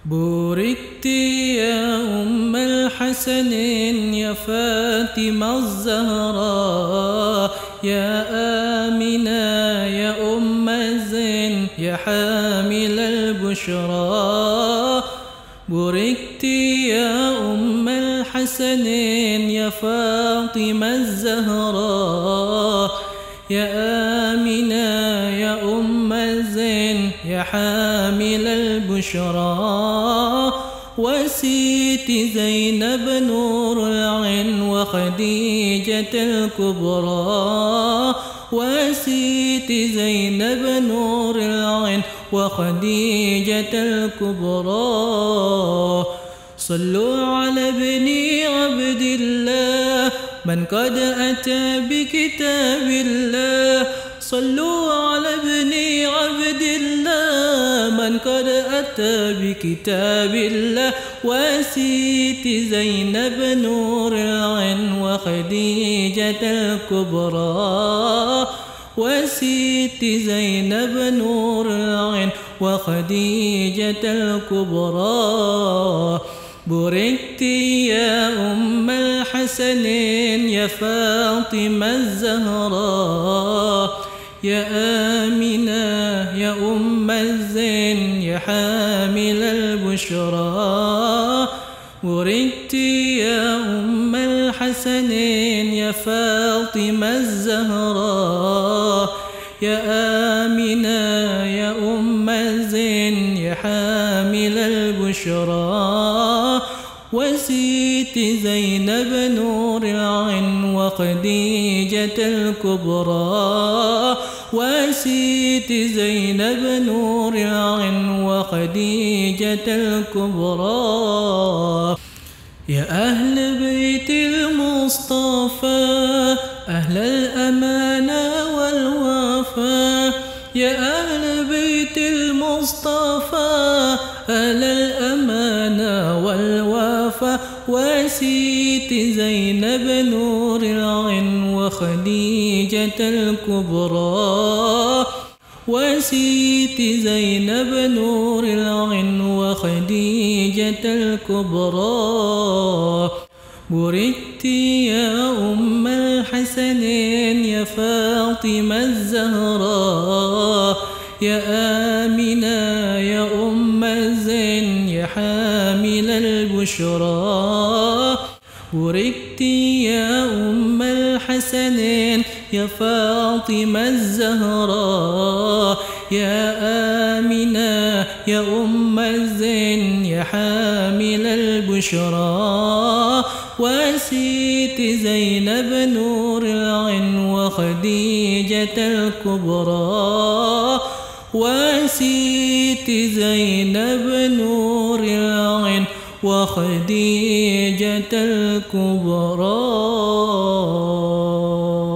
بوركت يا أم الحسن يا فاطمة الزهراء، يا آمنة يا أم الزين يا حامل البشرى. بوركت يا أم الحسن يا فاطمة الزهراء، يا آمنة يا أم الزين يا حامل البشرى. وسيت زينب نور العين وخديجة الكبرى، وسيت زينب نور العين وخديجة الكبرى. صلوا على ابن عبد الله من قد أتى بكتاب الله، صلوا على ابن عبد الله من قد أتى بكتاب الله. وسيت زينب نور العين وخديجة الكبرى، وسيت زينب نور العين وخديجة الكبرى. بوركت يا أم الحسن يا فاطمة الزهراء، يا آمنة يا أم الزين يا حامل البشرى. بوركت يا أم الحسن يا فاطمة الزهراء، يا آمنة يا أم الزين يا حامل البشرى. وسيت زينب نور العين وخديجة الكبرى، وسيت زينب نور العين وخديجة الكبرى. يا أهل بيت المصطفى أهل الأمانة والوفا، يا أهل بيت المصطفى أهل الأمانة والوفا. وسيت زينب نور العين وخديجة الكبرى، وسيت زينب نور العين وخديجة الكبرى. بوركت يا أم الحسن يا فاطمة الزهراء، يا آمنة يا أم الزين يا حامل البشرى. بوركت يا أم الحسن يا فاطمة الزهراء، يا آمنة يا أم الزين يا حامل البشرى. وسيت زينب نور العين وخديجة الكبرى، وسيت زينب نور العين وخديجة الكبرى.